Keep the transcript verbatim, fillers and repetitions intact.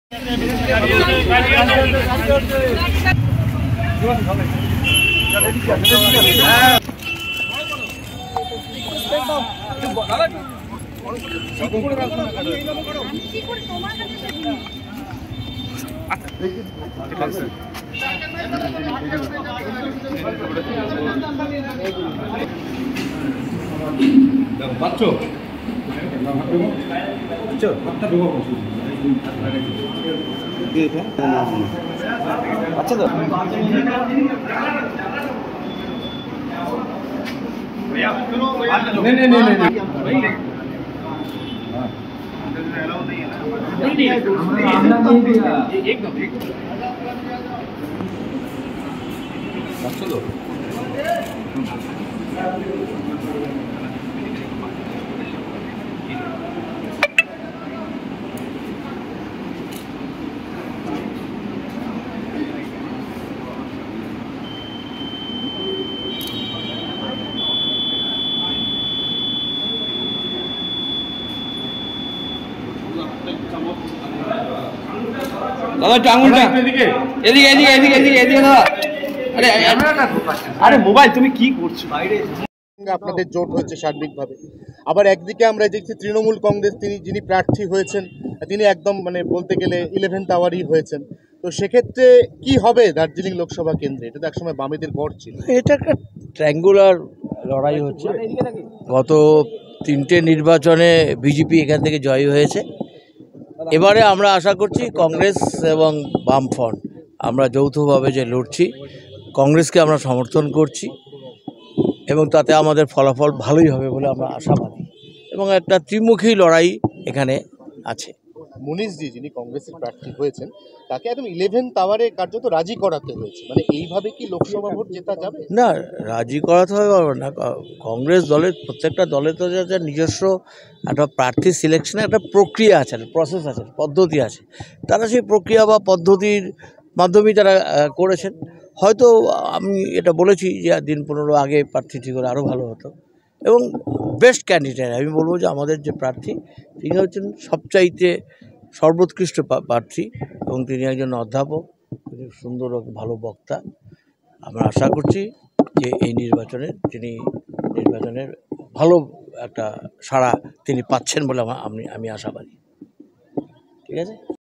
বাচ্চো আচ্ছা তো नहीं नहीं नहीं नहीं एकदम चलो দাদা একটু আঙুলটা এদিকে এদিকে এদিকে এদিকে এদিকে এদিকে দাদা আরে আরে মোবাইল তুমি কি করছো বাইরে আপনাদের জোট হয়েছে সার্বিকভাবে আবার একদিকে আমরা দেখছি তৃণমূল কংগ্রেস তিনি যিনি প্রার্থী হয়েছেন তিনি একদম মানে বলতে গেলে ইলেভেন্থ আওয়ারই হয়েছেন তো সেক্ষেত্রে কি হবে দার্জিলিং লোকসভা কেন্দ্রে এটা তো একসময় বামেদের গড় ছিল এটা একটা ট্রায়াঙ্গুলার লড়াই হচ্ছে গত তিনটে নির্বাচনে বিজেপি এখান থেকে জয়ী হয়েছে এবারে আমরা আশা করছি কংগ্রেস এবং বামফ্রন্ট আমরা যৌথভাবে যে লড়ছি কংগ্রেসকে আমরা সমর্থন করছি এবং তাতে আমাদের ফলাফল ভালোই হবে বলে আমরা আশাবাদী এবং একটা ত্রিমুখী লড়াই এখানে আছে মুনিশজি যিনি কংগ্রেসের প্রার্থী হয়েছেন তাকে একদম ইলেভেন্থ আওয়ারে কার্যত রাজি করাতে হয়েছে মানে এইভাবে কি লোকসভা ভোট জেতা যাবে না রাজি করাতে হবে না কংগ্রেস দলের প্রত্যেকটা দলের তো যাদের নিজস্ব একটা প্রার্থী সিলেকশনে একটা প্রক্রিয়া আছে প্রসেস আছে পদ্ধতি আছে তারা সেই প্রক্রিয়া বা পদ্ধতির মাধ্যমেই তারা করেছেন হয়তো আমি এটা বলেছি যে দিন পনেরো আগে প্রার্থী ঠিক করে আরও ভালো হতো এবং বেস্ট ক্যান্ডিডেট আমি বলবো যে আমাদের যে প্রার্থী তিনি হচ্ছেন সবচাইতে সর্বোৎকৃষ্ট প্রার্থী এবং তিনি একজন অধ্যাপক তিনি সুন্দর ভালো বক্তা আমরা আশা করছি যে এই নির্বাচনে তিনি নির্বাচনের ভালো একটা সাড়া তিনি পাচ্ছেন বলে আমি আমি আশাবাদী ঠিক আছে।